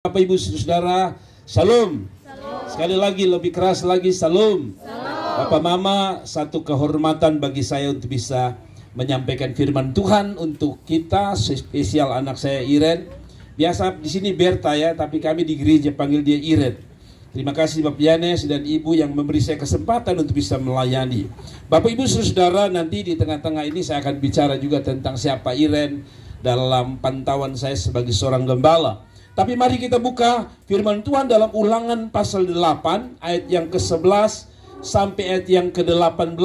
Bapak Ibu Saudara, Shalom. Sekali lagi, lebih keras lagi, Shalom. Bapak Mama, satu kehormatan bagi saya untuk bisa menyampaikan firman Tuhan untuk kita, spesial anak saya Iren. Biasa di sini Berta ya, tapi kami di gereja panggil dia Iren. Terima kasih Bapak Yanes dan Ibu yang memberi saya kesempatan untuk bisa melayani. Bapak Ibu Saudara, nanti di tengah-tengah ini saya akan bicara juga tentang siapa Iren dalam pantauan saya sebagai seorang gembala. Tapi mari kita buka firman Tuhan dalam Ulangan pasal 8 ayat yang ke-11 sampai ayat yang ke-18.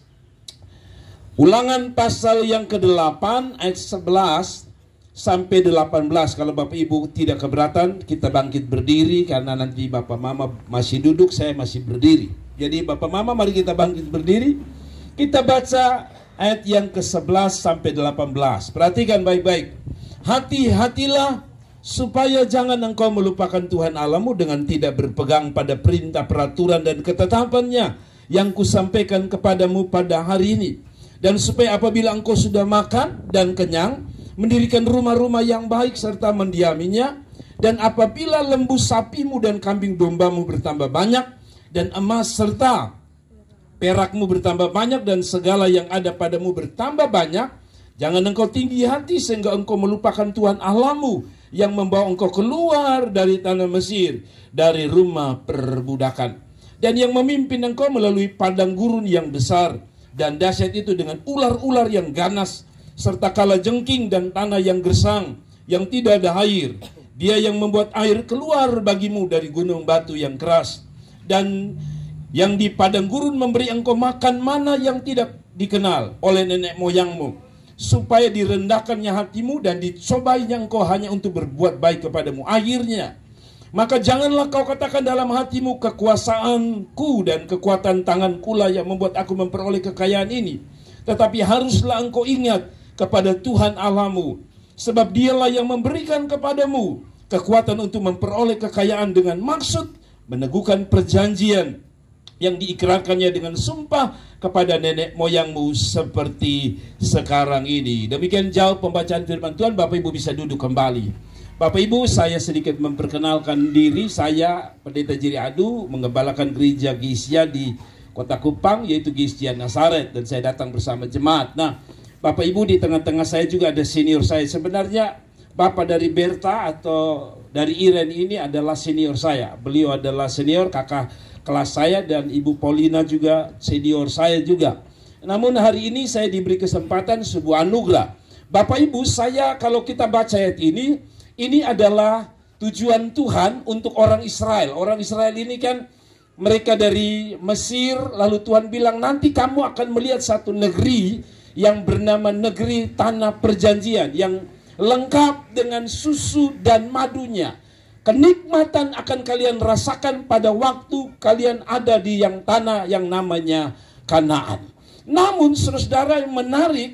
Ulangan pasal yang ke-8 ayat 11 sampai 18. Kalau Bapak Ibu tidak keberatan, kita bangkit berdiri karena nanti Bapak Mama masih duduk, saya masih berdiri. Jadi Bapak Mama mari kita bangkit berdiri. Kita baca ayat yang ke-11 sampai 18. Perhatikan baik-baik. Hati-hatilah supaya jangan engkau melupakan Tuhan Allahmu dengan tidak berpegang pada perintah, peraturan dan ketetapannya yang kusampaikan kepadamu pada hari ini. Dan supaya apabila engkau sudah makan dan kenyang, mendirikan rumah-rumah yang baik serta mendiaminya. Dan apabila lembu sapimu dan kambing dombamu bertambah banyak, dan emas serta perakmu bertambah banyak, dan segala yang ada padamu bertambah banyak, jangan engkau tinggi hati sehingga engkau melupakan Tuhan Allahmu yang membawa engkau keluar dari tanah Mesir, dari rumah perbudakan, dan yang memimpin engkau melalui padang gurun yang besar dan dahsyat itu dengan ular-ular yang ganas, serta kalajengking dan tanah yang gersang, yang tidak ada air. Dia yang membuat air keluar bagimu dari gunung batu yang keras, dan yang di padang gurun memberi engkau makan mana yang tidak dikenal oleh nenek moyangmu, supaya direndahkannya hatimu dan dicobainya engkau hanya untuk berbuat baik kepadamu. Akhirnya, maka janganlah kau katakan dalam hatimu, kekuasaanku dan kekuatan tanganku lah yang membuat aku memperoleh kekayaan ini. Tetapi haruslah engkau ingat kepada Tuhan Allahmu, sebab dialah yang memberikan kepadamu kekuatan untuk memperoleh kekayaan dengan maksud meneguhkan perjanjian yang diikrarkannya dengan sumpah kepada nenek moyangmu seperti sekarang ini. Demikian jauh pembacaan firman Tuhan. Bapak Ibu bisa duduk kembali. Bapak Ibu, saya sedikit memperkenalkan diri. Saya Pendeta Jiri Adu, mengembalakan gereja Geisha di Kota Kupang, yaitu Geisha Nazaret, dan saya datang bersama jemaat. Nah, Bapak Ibu, di tengah-tengah saya juga ada senior saya. Sebenarnya Bapak dari Berta atau dari Iren ini adalah senior saya. Beliau adalah senior kakak kelas saya, dan Ibu Paulina juga senior saya juga. Namun hari ini saya diberi kesempatan sebuah anugerah. Bapak Ibu, saya kalau kita baca ayat ini adalah tujuan Tuhan untuk orang Israel. Orang Israel ini kan mereka dari Mesir, lalu Tuhan bilang nanti kamu akan melihat satu negeri yang bernama negeri tanah perjanjian, yang lengkap dengan susu dan madunya. Kenikmatan akan kalian rasakan pada waktu kalian ada di yang tanah yang namanya Kanaan. Namun saudara yang menarik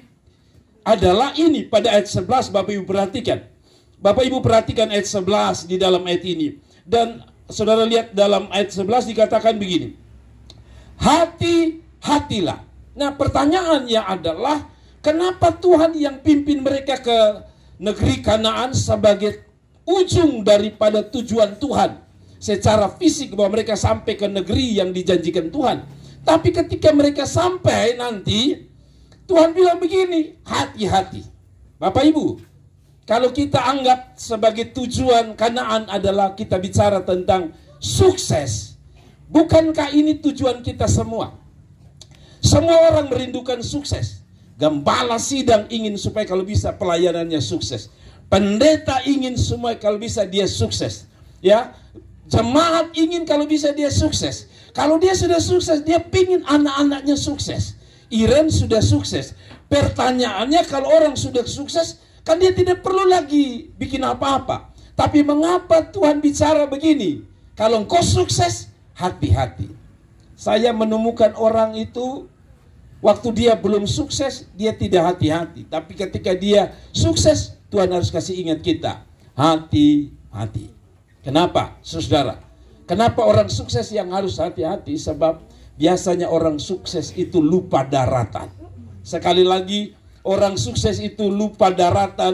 adalah ini pada ayat 11. Bapak Ibu perhatikan. Bapak Ibu perhatikan ayat 11 di dalam ayat ini. Dan saudara lihat dalam ayat 11 dikatakan begini. Hati-hatilah. Nah, pertanyaannya adalah kenapa Tuhan yang pimpin mereka ke negeri Kanaan sebagai ujung daripada tujuan Tuhan secara fisik, bahwa mereka sampai ke negeri yang dijanjikan Tuhan. Tapi ketika mereka sampai nanti, Tuhan bilang begini, hati-hati. Bapak Ibu, kalau kita anggap sebagai tujuan Kanaan adalah kita bicara tentang sukses, bukankah ini tujuan kita semua? Semua orang merindukan sukses. Gembala sidang ingin supaya kalau bisa pelayanannya sukses. Pendeta ingin semua kalau bisa dia sukses, ya. Jemaat ingin kalau bisa dia sukses. Kalau dia sudah sukses, dia pingin anak-anaknya sukses. Iren sudah sukses. Pertanyaannya, kalau orang sudah sukses, kan dia tidak perlu lagi bikin apa-apa. Tapi mengapa Tuhan bicara begini? Kalau engkau sukses, hati-hati. Saya menemukan orang itu, waktu dia belum sukses, dia tidak hati-hati. Tapi ketika dia sukses, Tuhan harus kasih ingat kita, hati-hati. Kenapa, saudara? Kenapa orang sukses yang harus hati-hati? Sebab biasanya orang sukses itu lupa daratan. Sekali lagi, orang sukses itu lupa daratan,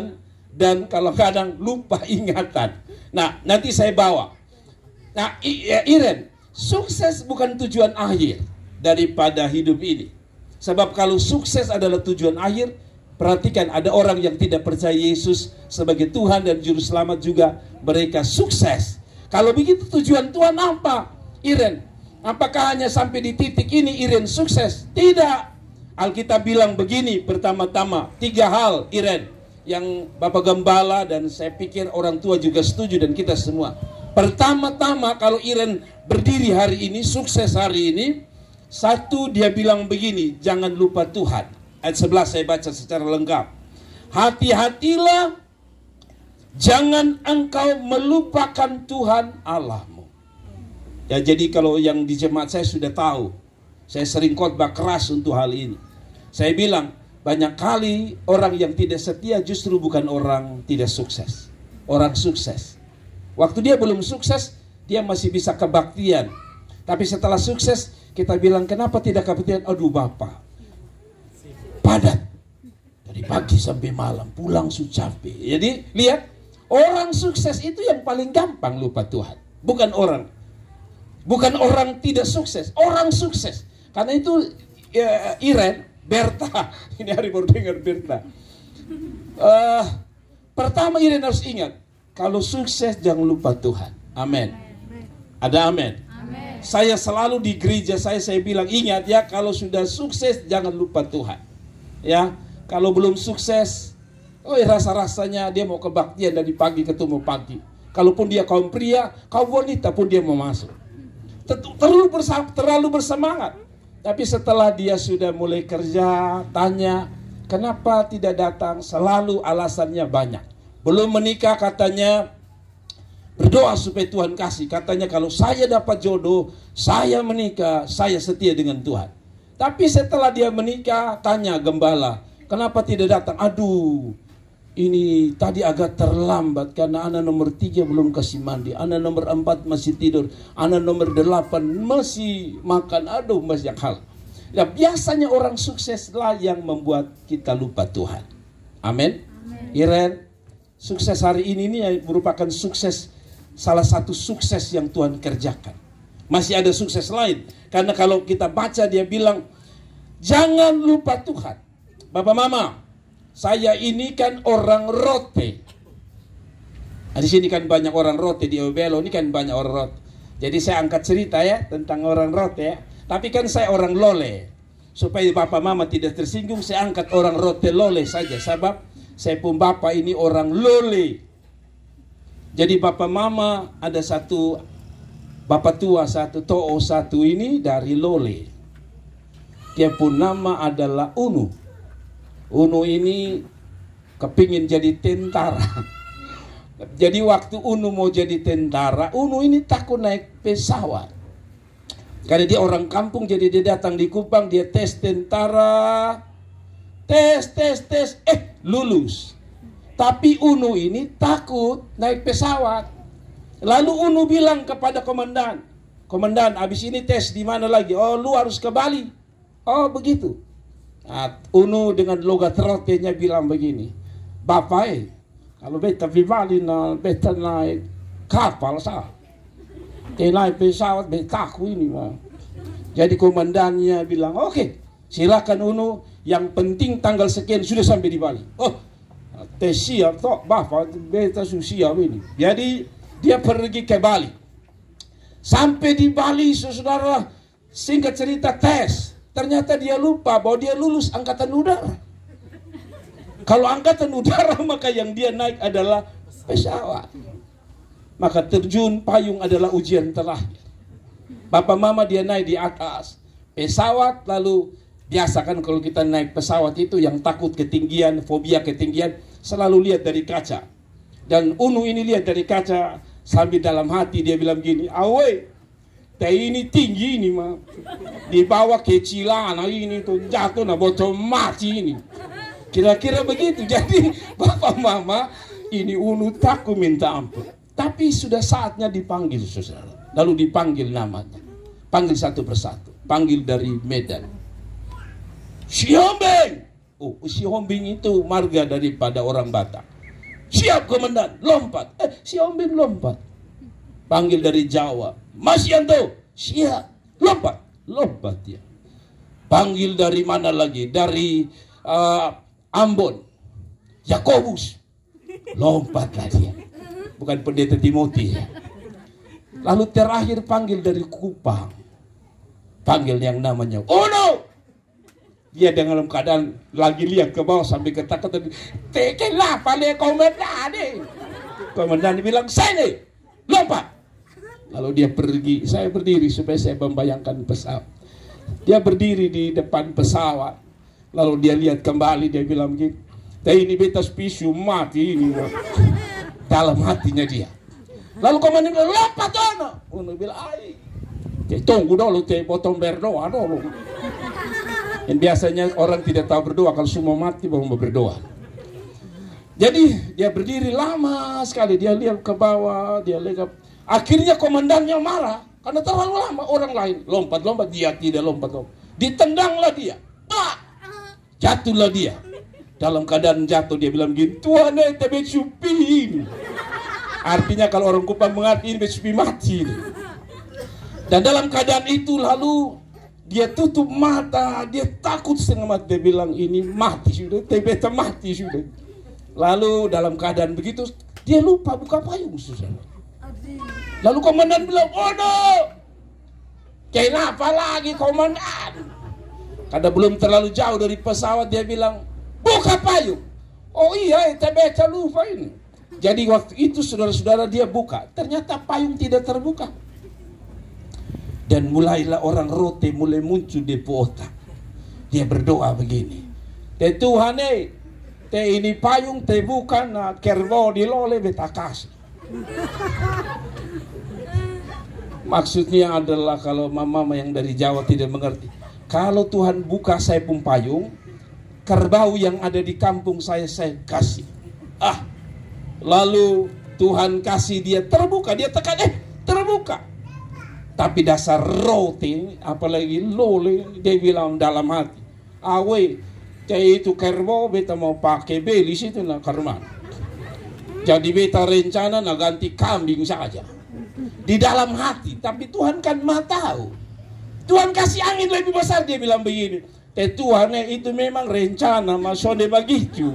dan kalau kadang lupa ingatan. Nah, nanti saya bawa. Nah, Iren, sukses bukan tujuan akhir daripada hidup ini. Sebab kalau sukses adalah tujuan akhir, perhatikan ada orang yang tidak percaya Yesus sebagai Tuhan dan Juru Selamat juga, mereka sukses. Kalau begitu tujuan Tuhan apa, Iren? Apakah hanya sampai di titik ini Iren sukses? Tidak. Alkitab bilang begini, pertama-tama 3 hal, Iren, yang Bapak Gembala dan saya pikir orang tua juga setuju dan kita semua. Pertama-tama kalau Iren berdiri hari ini, sukses hari ini, satu, dia bilang begini, jangan lupa Tuhan. Ayat 11 saya baca secara lengkap. Hati-hatilah, jangan engkau melupakan Tuhan Allahmu. Ya, jadi kalau yang di jemaat saya sudah tahu, saya sering khotbah keras untuk hal ini. Saya bilang, banyak kali orang yang tidak setia justru bukan orang tidak sukses. Orang sukses. Waktu dia belum sukses, dia masih bisa kebaktian. Tapi setelah sukses, kita bilang, kenapa tidak kebaktian? Aduh Bapak, padat. Dari pagi sampai malam, pulang sudah capek. Jadi, lihat, orang sukses itu yang paling gampang lupa Tuhan. Bukan orang tidak sukses, orang sukses. Karena itu, Iren, Berta, ini hari baru dengar Berta. Pertama Iren harus ingat, kalau sukses jangan lupa Tuhan. Amin. Ada amin. Saya selalu di gereja saya bilang, ingat ya, kalau sudah sukses jangan lupa Tuhan. Ya, kalau belum sukses, rasa-rasanya dia mau kebaktian dari pagi ketemu pagi. Kalaupun dia kaum pria, kaum wanita pun dia mau masuk. Terlalu bersemangat. Tapi setelah dia sudah mulai kerja, tanya, kenapa tidak datang? Selalu alasannya banyak. Belum menikah katanya, berdoa supaya Tuhan kasih. Katanya kalau saya dapat jodoh, saya menikah, saya setia dengan Tuhan. Tapi setelah dia menikah, tanya gembala, kenapa tidak datang? Aduh, ini tadi agak terlambat karena anak nomor 3 belum kasih mandi, anak nomor 4 masih tidur, anak nomor 8 masih makan. Aduh, banyak hal. Ya, biasanya orang sukseslah yang membuat kita lupa Tuhan. Amin. Iren, sukses hari ini merupakan sukses, salah satu sukses yang Tuhan kerjakan. Masih ada sukses lain, karena kalau kita baca dia bilang, jangan lupa Tuhan. Bapak Mama, saya ini kan orang rote. Di sini kan banyak orang rote, di Obelo ini kan banyak orang rote. Jadi saya angkat cerita ya tentang orang rote ya. Tapi kan saya orang lole. Supaya Bapak Mama tidak tersinggung, saya angkat orang rote lole saja. Sebab saya pun Bapak ini orang lole. Jadi Bapak Mama ada satu Bapak tua satu, To'o satu ini dari lole. Dia pun nama adalah Unu. Unu ini kepingin jadi tentara. Jadi waktu Unu mau jadi tentara, Unu ini takut naik pesawat. Karena dia orang kampung, jadi dia datang di Kupang, dia tes tentara. Tes, lulus. Tapi Unu ini takut naik pesawat. Lalu Unu bilang kepada komandan, komandan, abis ini tes di mana lagi? Oh, lu harus ke Bali. Oh, begitu. Nah, Unu dengan logat rotenya bilang begini, Bapak kalau beta di Bali beta naik kapal sah, naik pesawat beta aku ini mah. Jadi komandannya bilang, oke, silakan Unu, yang penting tanggal sekian sudah sampai di Bali. Oh, tes siap toh, Bapak beta sudah siap ini. Jadi dia pergi ke Bali. Sampai di Bali, saudara, singkat cerita tes. Ternyata dia lupa bahwa dia lulus angkatan udara. Kalau angkatan udara maka yang dia naik adalah pesawat. Maka terjun payung adalah ujian terakhir. Bapak Mama dia naik di atas pesawat, lalu biasa kan kalau kita naik pesawat itu yang takut ketinggian, fobia ketinggian, selalu lihat dari kaca. Dan Unu ini lihat dari kaca sambil dalam hati dia bilang gini, awe, ini tinggi ini mah, di bawah kecilan ini tuh jatuh nah bocor mati ini. Kira-kira begitu. Jadi Bapak Mama ini Unu takut minta ampun. Tapi sudah saatnya dipanggil saudara. Lalu dipanggil namanya. Panggil satu persatu. Panggil dari Medan. Si Hombing. Oh, si Hombing itu marga daripada orang Batak. Siap komandan, lompat. Si Om Bim lompat. Panggil dari Jawa, Mas Yanto, siap, lompat. Lompat dia. Panggil dari mana lagi? Dari Ambon, Yakobus, lompatlah dia. Bukan pendeta Timothy. Lalu terakhir panggil dari Kupang. Panggil yang namanya Ono. Dia dalam keadaan lagi lihat ke bawah sampai ketakutan. Kenapa nih komandan? Komandan bilang, sini, lompat. Lalu dia pergi, saya berdiri supaya saya membayangkan pesawat. Dia berdiri di depan pesawat. Lalu dia lihat kembali, dia bilang gitu, ini beta spisu mati ini. Dalam hatinya dia. Lalu komandan bilang, lompat Ono. Ono bilang, tunggu dulu, potong berdoa dulu. Dan biasanya orang tidak tahu berdoa, kalau semua mati baru mau berdoa. Jadi dia berdiri lama sekali, dia lihat ke bawah, dia lihat. Akhirnya komandannya marah karena terlalu lama orang lain lompat-lompat, dia tidak lompat. Ditendanglah dia, jatuhlah dia. Dalam keadaan jatuh dia bilang gini, Tuhan tebe supi. Artinya kalau orang Kupang mengerti ini supi mati. Dan dalam keadaan itu lalu dia tutup mata, dia takut setengah mati. Dia bilang ini mati sudah, tebe mati sudah. Lalu dalam keadaan begitu dia lupa buka payung, saudara. Lalu komandan bilang, Ono, kenapa lagi komandan? Karena belum terlalu jauh dari pesawat, dia bilang, buka payung. Oh iya, baca lupa ini. Jadi waktu itu saudara-saudara dia buka, ternyata payung tidak terbuka. Dan mulailah orang rote mulai muncul di otak. Dia berdoa begini, Tuhan ini payung bukan kerbau dilole betakas. Maksudnya adalah kalau mama yang dari Jawa tidak mengerti. Kalau Tuhan buka saya pun payung, kerbau yang ada di kampung saya kasih. Lalu Tuhan kasih dia terbuka, dia tekan terbuka. Tapi dasar roti, apalagi lole, dia bilang dalam hati, itu kerbau beta mau pakai belis itu karman. Jadi beta rencana ganti kambing saja. Di dalam hati, tapi Tuhan kan maha tahu. Tuhan kasih angin lebih besar, dia bilang begini, Tuhan itu memang rencana masone begitu.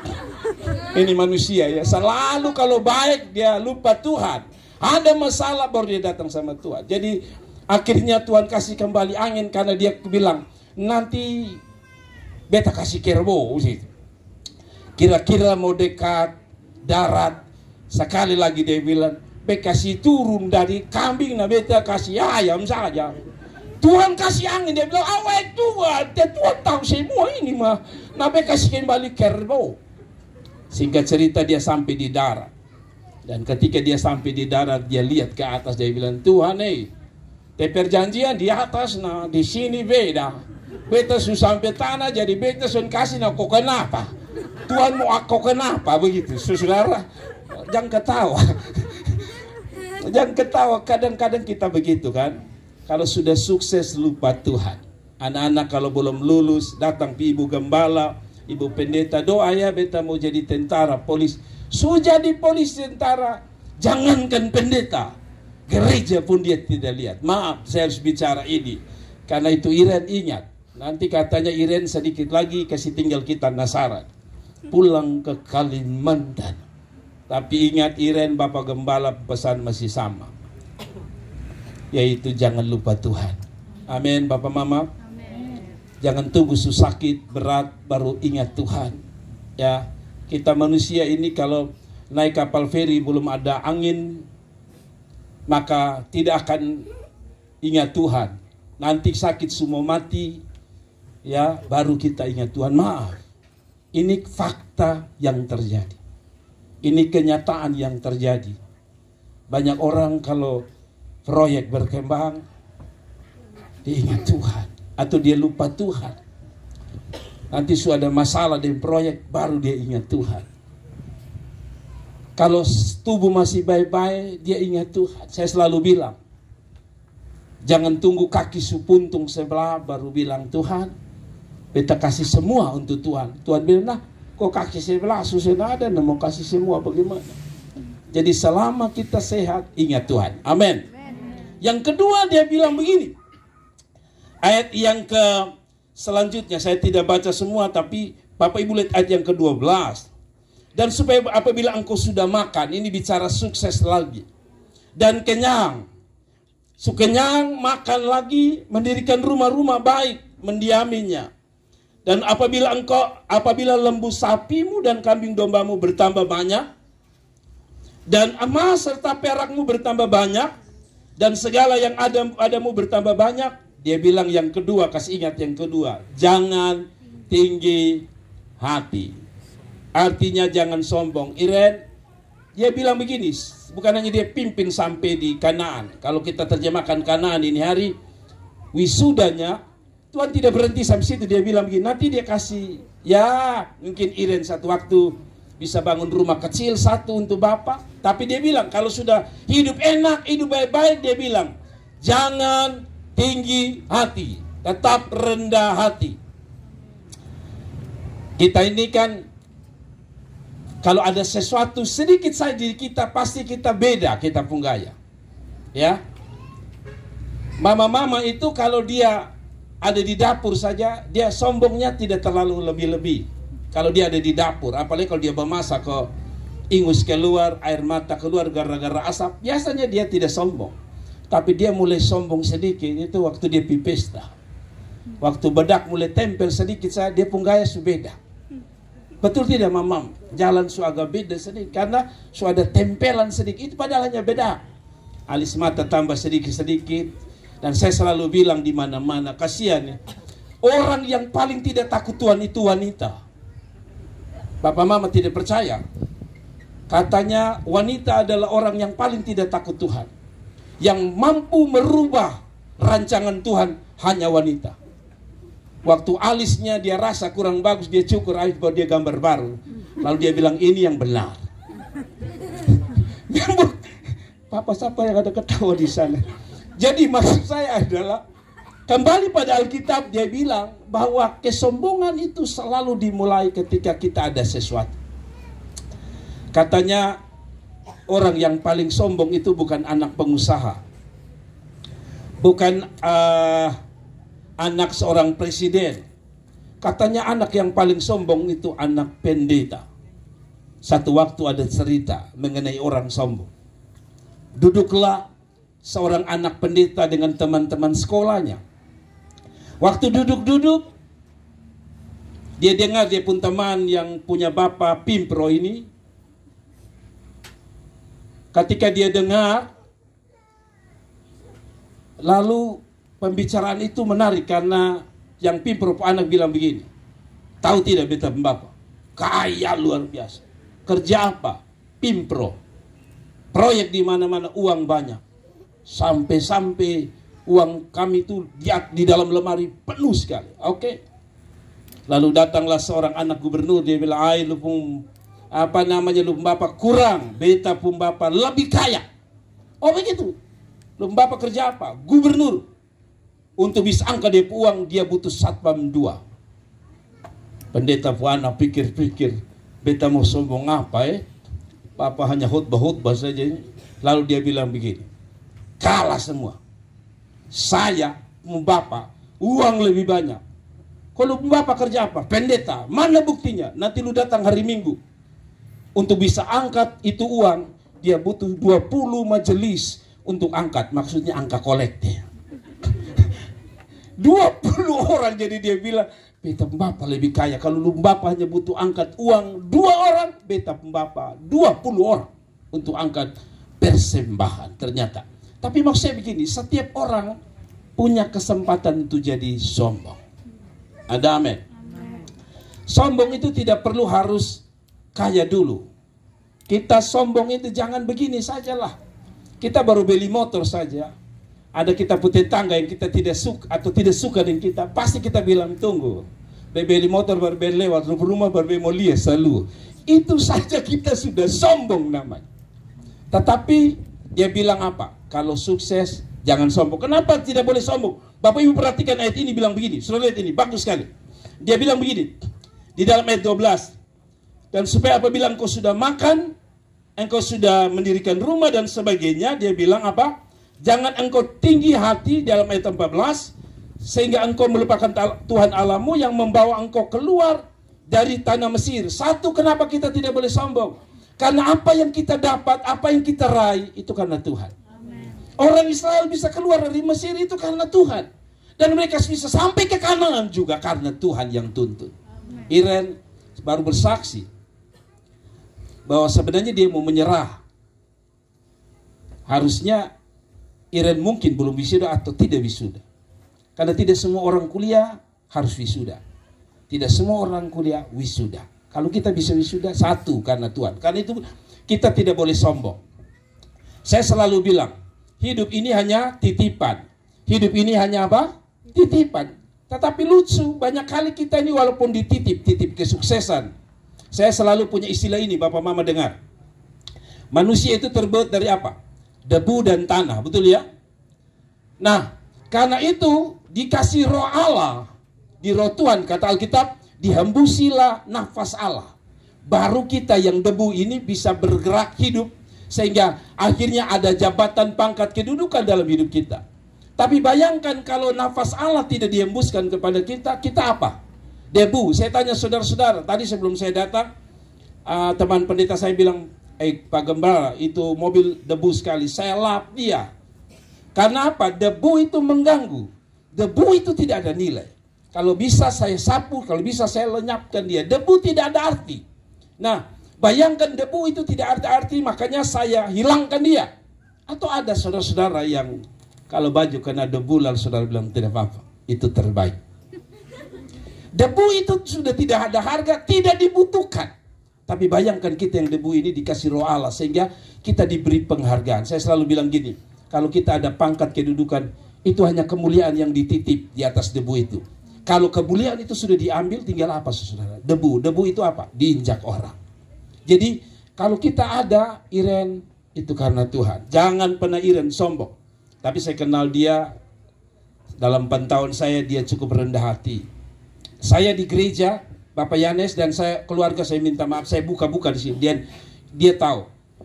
Ini manusia ya, selalu kalau baik dia lupa Tuhan. Ada masalah baru dia datang sama Tuhan. Jadi akhirnya Tuhan kasih kembali angin karena dia bilang, nanti beta kasih kerbau sih. Kira-kira mau dekat darat, sekali lagi dia bilang, kasih turun dari kambing, beta kasih ayam saja. Tuhan kasih angin, dia bilang, Tuhan tahu semua ini mah. Beta kasih kembali kerbau. Singkat cerita dia sampai di darat. Dan ketika dia sampai di darat, dia lihat ke atas, dia bilang, Tuhan perjanjian di atas, di sini beda. Beta susah sampai tanah, jadi beta sun kasih kok kenapa? Tuhan mau aku kenapa begitu? Saudara, jangan ketawa. Jangan ketawa, kadang-kadang kita begitu kan. Kalau sudah sukses lupa Tuhan. Anak-anak kalau belum lulus datang ke ibu gembala, ibu pendeta, doa ya beta mau jadi tentara, polis. Sudah jadi polis, tentara, jangankan pendeta, gereja pun dia tidak lihat. Maaf, saya harus bicara ini. Karena itu Iren ingat, nanti katanya Iren sedikit lagi kasih tinggal kita Nasaran, pulang ke Kalimantan. Tapi ingat Iren, Bapak Gembala, pesan masih sama, yaitu jangan lupa Tuhan. Amin, Bapak Mama. Amen. Jangan tunggu sakit berat baru ingat Tuhan. Ya, kita manusia ini kalau naik kapal feri belum ada angin, maka tidak akan ingat Tuhan. Nanti sakit semua mati, ya baru kita ingat Tuhan. Maaf, ini fakta yang terjadi. Ini kenyataan yang terjadi. Banyak orang kalau proyek berkembang, dia ingat Tuhan. Atau dia lupa Tuhan. Nanti sudah ada masalah di proyek, baru dia ingat Tuhan. Kalau tubuh masih baik-baik, dia ingat Tuhan. Saya selalu bilang, jangan tunggu kaki supuntung sebelah, baru bilang Tuhan. Beta kasih semua untuk Tuhan. Tuhan bilang, Kok kaki sebelah susah ada, mau kasih semua bagaimana? Jadi selama kita sehat, ingat Tuhan. Amin. Yang kedua dia bilang begini. Ayat yang selanjutnya, saya tidak baca semua, tapi Bapak Ibu lihat ayat yang ke-12. Dan supaya apabila engkau sudah makan, ini bicara sukses lagi. Dan kenyang. Kenyang, makan lagi, mendirikan rumah-rumah baik, mendiaminya. Dan apabila lembu sapimu dan kambing dombamu bertambah banyak, dan emas serta perakmu bertambah banyak, dan segala yang adamu bertambah banyak, dia bilang yang kedua, kasih ingat yang kedua, jangan tinggi hati. Artinya jangan sombong. Iren, dia bilang begini, bukan hanya dia pimpin sampai di Kanaan. Kalau kita terjemahkan Kanaan ini hari wisudanya, Tuhan tidak berhenti sampai situ. Dia bilang begini, nanti dia kasih, ya mungkin Iren satu waktu bisa bangun rumah kecil satu untuk Bapak. Tapi dia bilang kalau sudah hidup enak, hidup baik-baik, dia bilang jangan tinggi hati, tetap rendah hati. Kita ini kan kalau ada sesuatu sedikit saja di kita, pasti kita beda, kita pun gaya. Ya. Mama-mama itu kalau dia ada di dapur saja, dia sombongnya tidak terlalu lebih-lebih. Kalau dia ada di dapur, apalagi kalau dia memasak kok ingus keluar, air mata keluar gara-gara asap, biasanya dia tidak sombong. Tapi dia mulai sombong sedikit itu waktu dia pi pesta. Waktu bedak mulai tempel sedikit saja, dia pun gaya beda. Betul tidak mamam? Jalan su agak beda sedikit karena su ada tempelan sedikit, itu padahal hanya beda. Alis mata tambah sedikit-sedikit. Dan saya selalu bilang di mana-mana, kasihan ya. Orang yang paling tidak takut Tuhan itu wanita. Bapak mama tidak percaya. Katanya wanita adalah orang yang paling tidak takut Tuhan. Yang mampu merubah rancangan Tuhan hanya wanita. Waktu alisnya dia rasa kurang bagus, dia cukur air buat dia gambar baru. Lalu dia bilang ini yang benar. Papa siapa yang ada ketawa di sana? Jadi maksud saya adalah kembali pada Alkitab, dia bilang bahwa kesombongan itu selalu dimulai ketika kita ada sesuatu. Katanya orang yang paling sombong itu bukan anak pengusaha, bukan anak seorang presiden. Katanya anak yang paling sombong itu anak pendeta. Satu waktu ada cerita mengenai orang sombong. Duduklah seorang anak pendeta dengan teman-teman sekolahnya. Waktu duduk-duduk, dia dengar dia pun teman yang punya bapak pimpro ini. Ketika dia dengar, lalu pembicaraan itu menarik karena yang pimpro anak bilang begini, tahu tidak beta bapak? Kaya luar biasa. Kerja apa? Pimpro. Proyek di mana-mana, uang banyak. Sampai-sampai uang kami itu di dalam lemari penuh sekali. Oke. Lalu datanglah seorang anak gubernur, dia bilang, "Ai lu pun lu bapak kurang, beta pun bapak lebih kaya." Oh begitu. Lu bapak kerja apa? Gubernur. Untuk bisa angkat dia uang, dia butuh satpam 2. Pendeta pun anak pikir-pikir, beta mau sombong apa Papa hanya khutbah saja ini. Lalu dia bilang begini, kalah semua. Saya, bapak, uang lebih banyak. Kalau bapak kerja apa? Pendeta. Mana buktinya? Nanti lu datang hari Minggu. Untuk bisa angkat itu uang, dia butuh 20 majelis untuk angkat. Maksudnya angka kolektif. 20 orang, jadi dia bilang, beta bapak lebih kaya. Kalau lu bapak hanya butuh angkat uang 2 orang, beta bapak 20 orang untuk angkat persembahan. Ternyata. Tapi maksud saya begini, setiap orang punya kesempatan untuk jadi sombong. Ada amin. Sombong itu tidak perlu harus kaya dulu. Kita sombong itu jangan begini sajalah. Kita baru beli motor saja. Ada kita punya tetangga yang kita tidak suka atau tidak suka dengan kita, pasti kita bilang tunggu. Beli motor baru beli lewat rumah baru mau lihat selalu. Itu saja kita sudah sombong namanya. Tetapi dia bilang apa? Kalau sukses jangan sombong. Kenapa tidak boleh sombong? Bapak Ibu perhatikan ayat ini bilang begini. Sudah lihat ini, bagus sekali. Dia bilang begini. Di dalam ayat 12. Dan supaya apabila engkau sudah makan, engkau sudah mendirikan rumah dan sebagainya, dia bilang apa? Jangan engkau tinggi hati dalam ayat 14, sehingga engkau melupakan Tuhan Allahmu yang membawa engkau keluar dari tanah Mesir. Satu, kenapa kita tidak boleh sombong? Karena apa yang kita dapat, apa yang kita raih, itu karena Tuhan. Amen. Orang Israel bisa keluar dari Mesir itu karena Tuhan. Dan mereka bisa sampai ke Kanaan juga karena Tuhan yang tuntun. Iren baru bersaksi bahwa sebenarnya dia mau menyerah. Harusnya Iren mungkin belum wisuda atau tidak wisuda. Karena tidak semua orang kuliah harus wisuda. Tidak semua orang kuliah wisuda. Kalau kita bisa wisuda, satu karena Tuhan. Karena itu kita tidak boleh sombong. Saya selalu bilang, hidup ini hanya titipan. Hidup ini hanya apa? Titipan. Tetapi lucu, banyak kali kita ini walaupun dititip, titip kesuksesan. Saya selalu punya istilah ini, Bapak Mama dengar. Manusia itu terbuat dari apa? Debu dan tanah, betul ya? Nah, karena itu dikasih roh Allah, di roh Tuhan, kata Alkitab, dihembusilah nafas Allah. Baru kita yang debu ini bisa bergerak hidup, sehingga akhirnya ada jabatan, pangkat, kedudukan dalam hidup kita. Tapi bayangkan kalau nafas Allah tidak dihembuskan kepada kita, kita apa? Debu. Saya tanya saudara-saudara, tadi sebelum saya datang, teman pendeta saya bilang, Pak Gembala, itu mobil debu sekali. Saya lap dia. Karena apa? Debu itu mengganggu. Debu itu tidak ada nilai. Kalau bisa saya sapu, kalau bisa saya lenyapkan dia. Debu tidak ada arti. Nah, bayangkan debu itu tidak ada arti, makanya saya hilangkan dia. Atau ada saudara-saudara yang kalau baju kena debu lalu saudara bilang tidak apa-apa, itu terbaik. Debu itu sudah tidak ada harga, tidak dibutuhkan. Tapi bayangkan kita yang debu ini dikasih roh Allah, sehingga kita diberi penghargaan. Saya selalu bilang gini, kalau kita ada pangkat kedudukan, itu hanya kemuliaan yang dititip di atas debu itu. Kalau kemuliaan itu sudah diambil, tinggal apa saudara? Debu. Debu itu apa? Diinjak orang. Jadi kalau kita ada, Iren, itu karena Tuhan. Jangan pernah Iren sombong. Tapi saya kenal dia, dalam pantauan saya, dia cukup rendah hati. Saya di gereja, Bapak Yanes dan saya keluarga, saya minta maaf, saya buka-buka di sini. Dia tahu.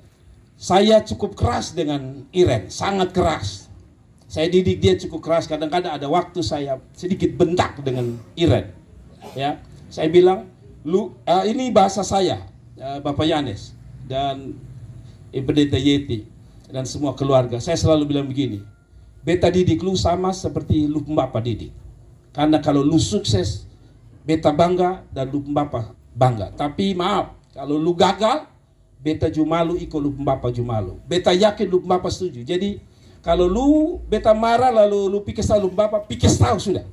Saya cukup keras dengan Iren, sangat keras. Saya didik dia cukup keras. Kadang-kadang ada waktu saya sedikit bentak dengan Iren. Ya, saya bilang, ini bahasa saya, Bapak Yanes dan Pendeta Yeti dan semua keluarga. Saya selalu bilang begini, beta didik lu sama seperti lu Bapak didik. Karena kalau lu sukses, beta bangga dan lu Bapak bangga. Tapi maaf, kalau lu gagal, beta jumalu ikut lu Bapak jumalu. Beta yakin lu Bapak setuju. Jadi kalau lu beta marah lalu lu pikir tahu lu Bapak, pikir tahu sudah.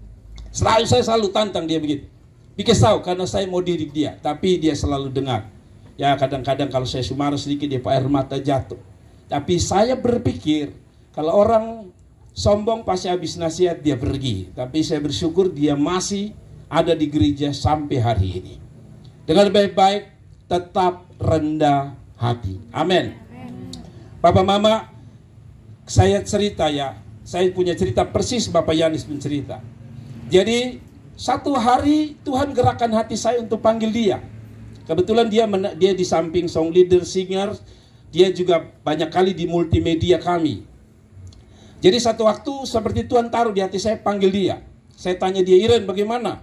Saya selalu tantang dia begitu. Pikir tahu karena saya mau didik dia, tapi dia selalu dengar. Ya kadang-kadang kalau saya sumarah sedikit dia air mata jatuh. Tapi saya berpikir kalau orang sombong pasti habis nasihat dia pergi. Tapi saya bersyukur dia masih ada di gereja sampai hari ini. Dengan baik-baik, tetap rendah hati. Amin. Papa Mama, saya cerita ya, saya punya cerita persis Bapak Yanis mencerita. Jadi satu hari Tuhan gerakan hati saya untuk panggil dia. Kebetulan dia di samping song leader, singer, dia juga banyak kali di multimedia kami. Jadi satu waktu seperti Tuhan taruh di hati saya panggil dia. Saya tanya dia, Iren bagaimana?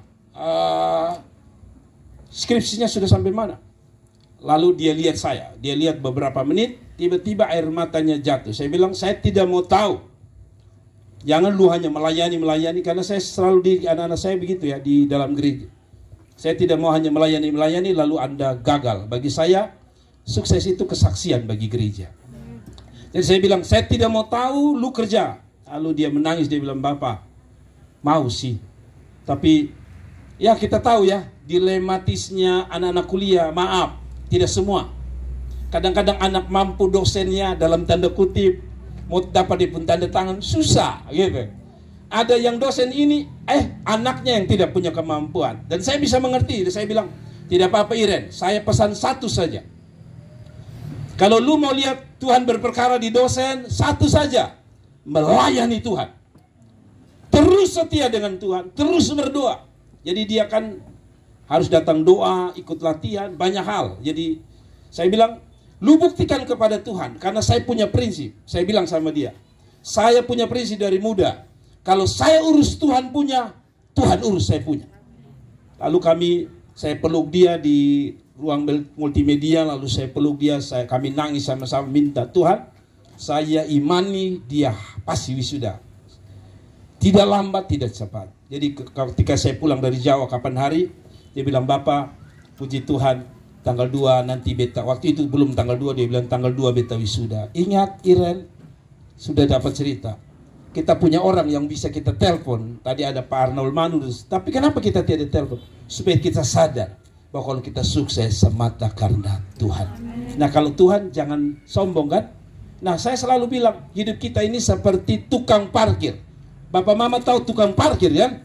Skripsinya sudah sampai mana? Lalu dia lihat saya, dia lihat beberapa menit, tiba-tiba air matanya jatuh. Saya bilang, saya tidak mau tahu. Jangan lu hanya melayani, karena saya selalu di anak-anak saya begitu ya, di dalam gereja. Saya tidak mau hanya melayani, lalu Anda gagal. Bagi saya, sukses itu kesaksian bagi gereja. Jadi saya bilang, saya tidak mau tahu, lu kerja. Lalu dia menangis, dia bilang, Bapak, mau sih. Tapi, ya kita tahu ya, dilematisnya anak-anak kuliah, maaf, tidak semua. Kadang-kadang anak mampu dosennya dalam tanda kutip, mau dapat dia pun tanda tangan, susah gitu. Ada yang dosen ini, anaknya yang tidak punya kemampuan. Dan saya bisa mengerti, saya bilang, tidak apa-apa Iren, saya pesan satu saja. Kalau lu mau lihat Tuhan berperkara di dosen, satu saja, melayani Tuhan. Terus setia dengan Tuhan, terus berdoa. Jadi dia kan harus datang doa, ikut latihan, banyak hal. Jadi saya bilang, lu buktikan kepada Tuhan, karena saya punya prinsip. Saya bilang sama dia, saya punya prinsip dari muda, kalau saya urus Tuhan punya, Tuhan urus saya punya. Lalu saya peluk dia di ruang multimedia, lalu saya peluk dia, kami nangis sama-sama minta, Tuhan, saya imani dia pasti wisuda. Tidak lambat, tidak cepat. Jadi ketika saya pulang dari Jawa kapan hari, dia bilang, Bapak, puji Tuhan, tanggal 2 nanti beta. Waktu itu belum tanggal 2, dia bilang tanggal 2 beta wisuda. Ingat Iren, sudah dapat cerita. Kita punya orang yang bisa kita telepon. Tadi ada Pak Arnold Manurus. Tapi kenapa kita tidak telepon? Supaya kita sadar bahwa kalau kita sukses semata karena Tuhan. Nah kalau Tuhan jangan sombong kan. Nah saya selalu bilang, hidup kita ini seperti tukang parkir. Bapak Mama tahu tukang parkir ya?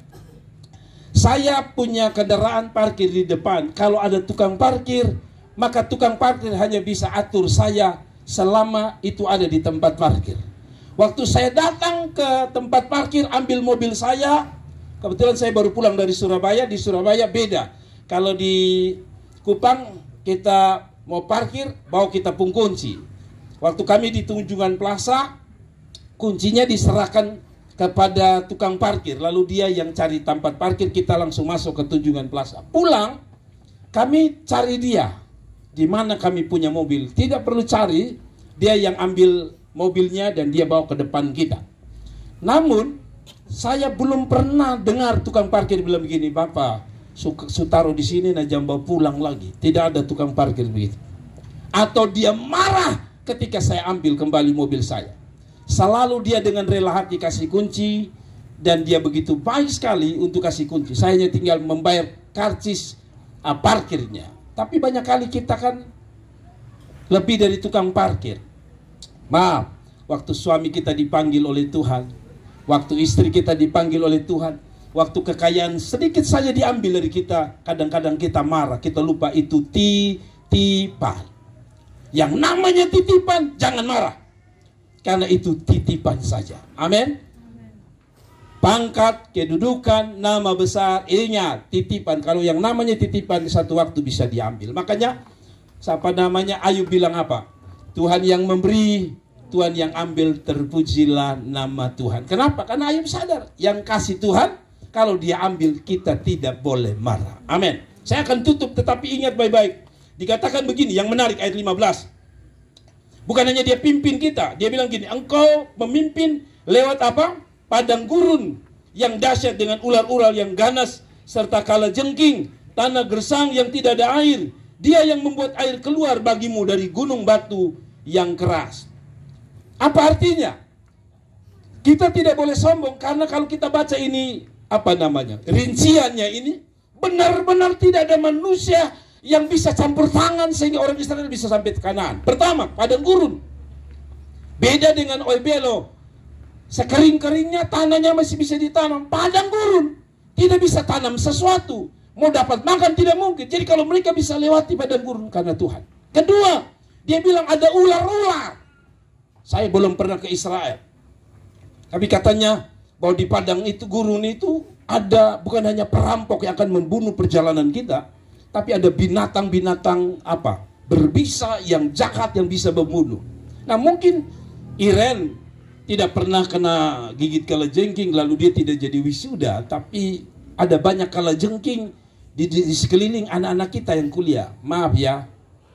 Saya punya kendaraan parkir di depan. Kalau ada tukang parkir, maka tukang parkir hanya bisa atur saya selama itu ada di tempat parkir. Waktu saya datang ke tempat parkir, ambil mobil saya. Kebetulan saya baru pulang dari Surabaya. Di Surabaya beda. Kalau di Kupang kita mau parkir, bawa kita pun kunci. Waktu kami di Tunjungan Plaza, kuncinya diserahkan kepada tukang parkir, lalu dia yang cari tempat parkir, kita langsung masuk ke Tunjungan Plaza. Pulang, kami cari dia, di mana kami punya mobil. Tidak perlu cari, dia yang ambil mobilnya dan dia bawa ke depan kita. Namun, saya belum pernah dengar tukang parkir bilang begini, Bapak, taruh di sini, nah jam bawa pulang lagi. Tidak ada tukang parkir begitu. Atau dia marah ketika saya ambil kembali mobil saya. Selalu dia dengan rela hati kasih kunci, dan dia begitu baik sekali untuk kasih kunci. Saya hanya tinggal membayar karcis parkirnya. Tapi banyak kali kita kan lebih dari tukang parkir. Maaf, waktu suami kita dipanggil oleh Tuhan, waktu istri kita dipanggil oleh Tuhan, waktu kekayaan sedikit saja diambil dari kita, kadang-kadang kita marah, kita lupa itu titipan. Yang namanya titipan, jangan marah. Karena itu titipan saja. Amin. Pangkat, kedudukan, nama besar, ingat titipan. Kalau yang namanya titipan satu waktu bisa diambil. Makanya siapa namanya Ayub bilang apa? Tuhan yang memberi, Tuhan yang ambil, terpujilah nama Tuhan. Kenapa? Karena Ayub sadar yang kasih Tuhan, kalau dia ambil kita tidak boleh marah. Amin. Saya akan tutup, tetapi ingat baik-baik. Dikatakan begini, yang menarik ayat 15. Bukan hanya dia pimpin kita, dia bilang gini, engkau memimpin lewat apa? Padang gurun yang dahsyat dengan ular-ular yang ganas, serta kalajengking, tanah gersang yang tidak ada air. Dia yang membuat air keluar bagimu dari gunung batu yang keras. Apa artinya? Kita tidak boleh sombong, karena kalau kita baca ini, apa namanya, rinciannya ini, benar-benar tidak ada manusia yang bisa campur tangan sehingga orang Israel bisa sampai ke Kanaan. Pertama, padang gurun. Beda dengan Oebelo. Sekering-keringnya tanahnya masih bisa ditanam. Padang gurun. Tidak bisa tanam sesuatu. Mau dapat makan tidak mungkin. Jadi kalau mereka bisa lewati padang gurun karena Tuhan. Kedua, dia bilang ada ular-ular. Saya belum pernah ke Israel. Tapi katanya bahwa di padang itu, gurun itu, ada bukan hanya perampok yang akan membunuh perjalanan kita, tapi ada binatang-binatang apa? Berbisa yang jahat yang bisa membunuh. Nah mungkin Iren tidak pernah kena gigit kalajengking lalu dia tidak jadi wisuda. Tapi ada banyak kalajengking di sekeliling anak-anak kita yang kuliah. Maaf ya.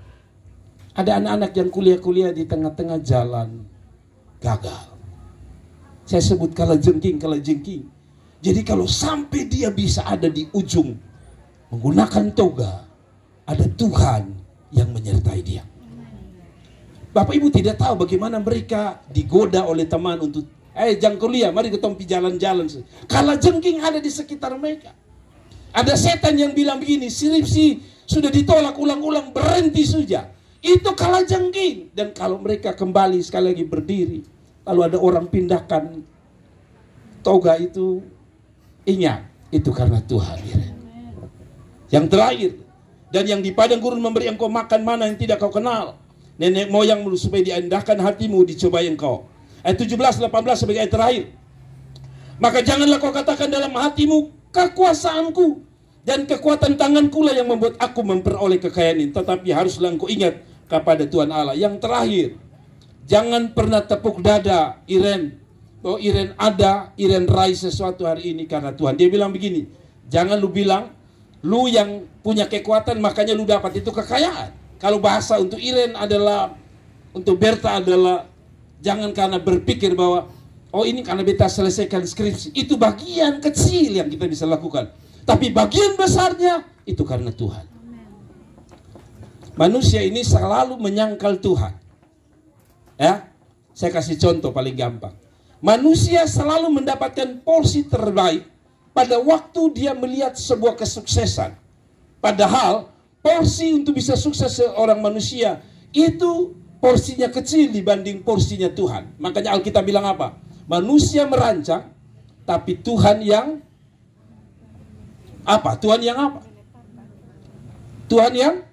Ada anak-anak yang kuliah-kuliah di tengah-tengah jalan gagal. Saya sebut kalajengking. Jadi kalau sampai dia bisa ada di ujung menggunakan toga, ada Tuhan yang menyertai dia. Bapak Ibu tidak tahu bagaimana mereka digoda oleh teman untuk, jangan kuliah, mari kita pergi jalan-jalan. Kalajengking ada di sekitar mereka. Ada setan yang bilang begini, skripsi sudah ditolak ulang-ulang, berhenti saja. Itu kalajengking. Dan kalau mereka kembali sekali lagi berdiri, lalu ada orang pindahkan toga itu, ingat, itu karena Tuhan. Yang terakhir, dan yang di padang gurun memberi engkau makan mana yang tidak kau kenal. Nenek moyangmu supaya diindahkan hatimu, dicobai engkau. Ayat 17-18 sebagai ayat terakhir. Maka janganlah kau katakan dalam hatimu, kekuasaanku Dan kekuatan tanganku lah yang membuat aku memperoleh kekayaan ini. Tetapi haruslah engkau ingat kepada Tuhan Allah. Yang terakhir, jangan pernah tepuk dada Iren. Oh, Iren ada, Iren raih sesuatu hari ini karena Tuhan. Dia bilang begini, jangan lu bilang, lu yang punya kekuatan makanya lu dapat itu kekayaan. Kalau bahasa untuk Iren adalah, untuk Berta adalah, jangan karena berpikir bahwa, oh ini karena beta selesaikan skripsi. Itu bagian kecil yang kita bisa lakukan. Tapi bagian besarnya itu karena Tuhan. Manusia ini selalu menyangkal Tuhan. Ya, saya kasih contoh paling gampang. Manusia selalu mendapatkan porsi terbaik pada waktu dia melihat sebuah kesuksesan. Padahal porsi untuk bisa sukses seorang manusia itu porsinya kecil dibanding porsinya Tuhan. Makanya Alkitab bilang apa? Manusia merancang, tapi Tuhan yang apa? Tuhan yang apa? Tuhan yang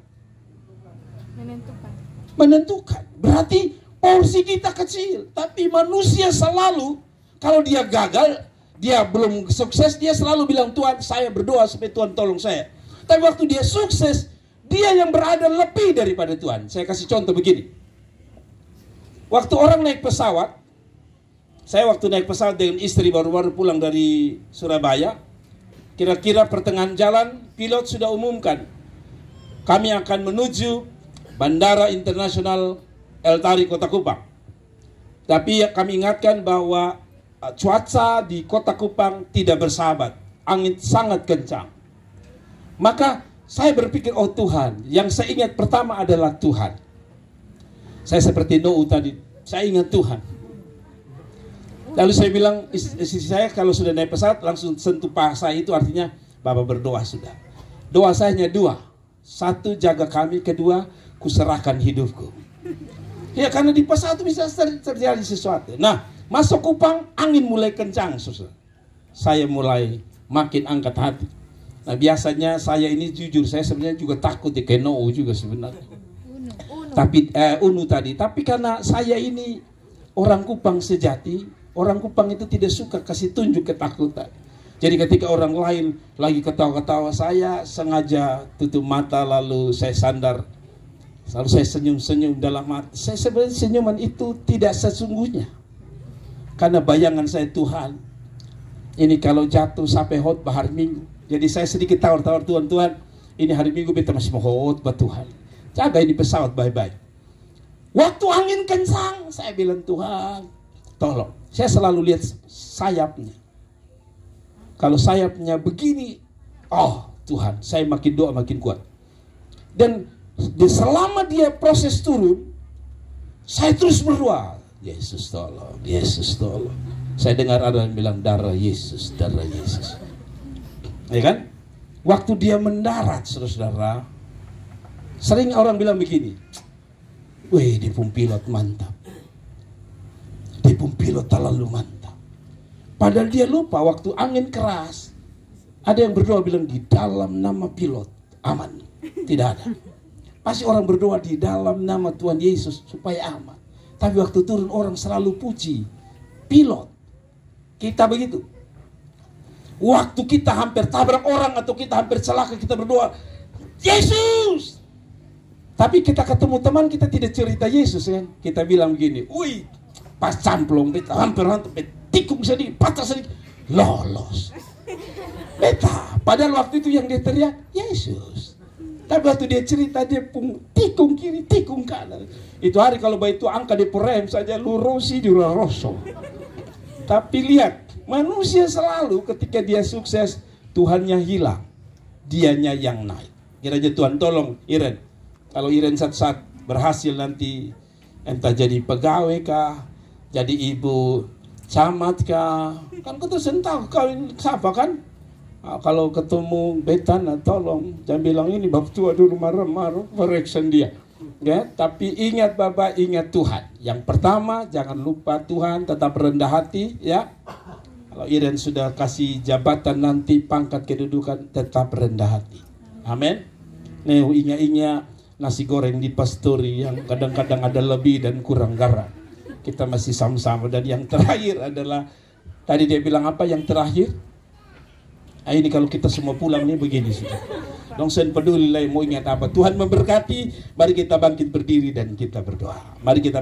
menentukan. Berarti porsi kita kecil, tapi manusia selalu kalau dia gagal, dia belum sukses, dia selalu bilang, Tuhan, saya berdoa supaya Tuhan tolong saya. Tapi waktu dia sukses, dia yang berada lebih daripada Tuhan. Saya kasih contoh begini. Waktu orang naik pesawat, saya waktu naik pesawat dengan istri baru-baru pulang dari Surabaya, kira-kira pertengahan jalan, pilot sudah umumkan, kami akan menuju Bandara Internasional El Tari, Kota Kupang. Tapi kami ingatkan bahwa cuaca di Kota Kupang tidak bersahabat, angin sangat kencang. Maka saya berpikir, oh Tuhan, yang saya ingat pertama adalah Tuhan. Saya seperti Nuh tadi, saya ingat Tuhan. Lalu saya bilang, istri saya kalau sudah naik pesawat langsung sentuh paha saya, itu artinya Bapak berdoa sudah. Doa saya hanya dua. Satu, jaga kami. Kedua, kuserahkan hidupku. Ya, karena di pesawat itu bisa terjadi sesuatu. Nah, masuk Kupang, angin mulai kencang, saudara. Saya mulai makin angkat hati. Nah, biasanya saya ini jujur, saya sebenarnya juga takut di Keno juga sebenarnya. Tapi Unu tadi. Tapi karena saya ini orang Kupang sejati, orang Kupang itu tidak suka kasih tunjuk ketakutan. Jadi ketika orang lain lagi ketawa-ketawa, saya sengaja tutup mata lalu saya sandar. Lalu saya senyum-senyum dalam hati. Saya sebenarnya senyuman itu tidak sesungguhnya. Karena bayangan saya Tuhan. Ini kalau jatuh sampai khotbah hari Minggu. Jadi saya sedikit tawar-tawar, Tuhan, ini hari Minggu beta masih mau khotbah Tuhan. Jaga ini pesawat baik-baik. Waktu angin kencang, saya bilang, Tuhan, tolong. Saya selalu lihat sayapnya. Kalau sayapnya begini, oh Tuhan, saya makin doa makin kuat. Dan selama dia proses turun, saya terus berdoa, Yesus tolong, Yesus tolong. Saya dengar ada yang bilang, darah Yesus, darah Yesus. Ya kan? Waktu dia mendarat, saudara-saudara, sering orang bilang begini, wih, dia pun pilot mantap. Dia pun pilot terlalu mantap. Padahal dia lupa waktu angin keras, ada yang berdoa bilang, di dalam nama pilot, aman. Tidak ada. Pasti orang berdoa di dalam nama Tuhan Yesus supaya aman. Tapi waktu turun orang selalu puji pilot. Kita begitu. Waktu kita hampir tabrak orang atau kita hampir celaka, kita berdoa, Yesus. Tapi kita ketemu teman, kita tidak cerita Yesus kan. Kita bilang begini, wih, pas camplong, beta hampir tikung sedikit, patah sedikit, lolos. Beta, padahal waktu itu yang dia teriak, Yesus. Tapi waktu dia cerita, dia pun tikung kiri, tikung kanan. Itu hari kalau itu angka di perem saja, lurusi jura rosong. Tapi lihat, manusia selalu ketika dia sukses, Tuhannya hilang, dianya yang naik. Kiranya Tuhan tolong Iren. Kalau Iren saat berhasil nanti entah jadi pegawai kah, jadi ibu camat kah, kan kita sentau kawin siapa kan? Nah, kalau ketemu betan, nah, tolong jangan bilang ini bab tua dulu marah-marah, correction dia. Ya, tapi ingat Bapak, ingat Tuhan. Yang pertama, jangan lupa Tuhan, tetap rendah hati, ya. Kalau Iren sudah kasih jabatan nanti, pangkat kedudukan, tetap rendah hati. Amin. Nih, ingat-ingat nasi goreng di pastori yang kadang-kadang ada lebih dan kurang garam. Kita masih sama-sama. Dan yang terakhir adalah, tadi dia bilang apa yang terakhir? Ini kalau kita semua pulang nih begini sih. Dong sen peduli lah mau ingat apa. Tuhan memberkati. Mari kita bangkit berdiri dan kita berdoa. Mari kita